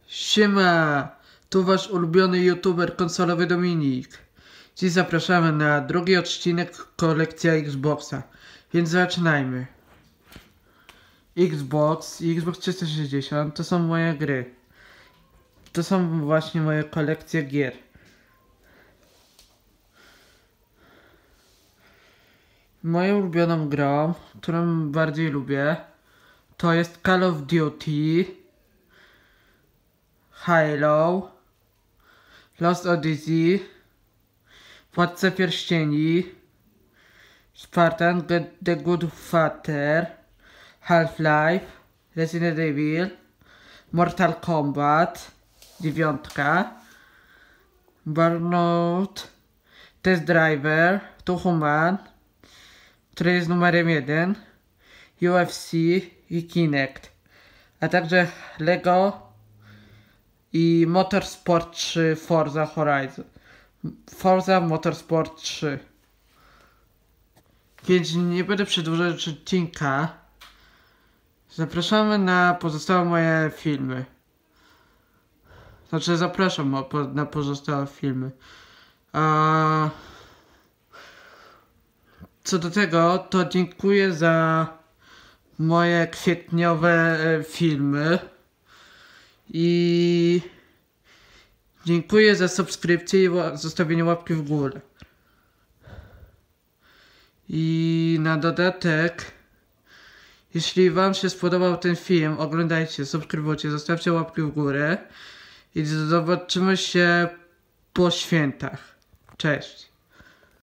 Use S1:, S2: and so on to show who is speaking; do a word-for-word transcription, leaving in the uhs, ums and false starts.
S1: Siema, tu wasz ulubiony youtuber konsolowy Dominik. Dziś zapraszamy na drugi odcinek kolekcja Xboxa, więc zaczynajmy. Xbox i Xbox trzysta sześćdziesiąt to są moje gry. To są właśnie moje kolekcje gier. Moją ulubioną grą, którą bardziej lubię, to jest Call of Duty, Halo, Lost Odyssey, Władca Pierścieni, Spartan, The Good Father, Half-Life, Resident Evil, Mortal Kombat, dziewiątka, Burnout, Test Driver, Two Human, który jest numerem jeden, U F C i Kinect, a także Lego i Motorsport trzy Forza Horizon. Forza Motorsport trzy. Więc nie będę przedłużać odcinka. Zapraszamy na pozostałe moje filmy. Znaczy zapraszam na pozostałe filmy. A co do tego, to dziękuję za moje kwietniowe filmy. I dziękuję za subskrypcję i zostawienie łapki w górę. I na dodatek, jeśli wam się spodobał ten film, oglądajcie, subskrybujcie, zostawcie łapki w górę i zobaczymy się po świętach. Cześć.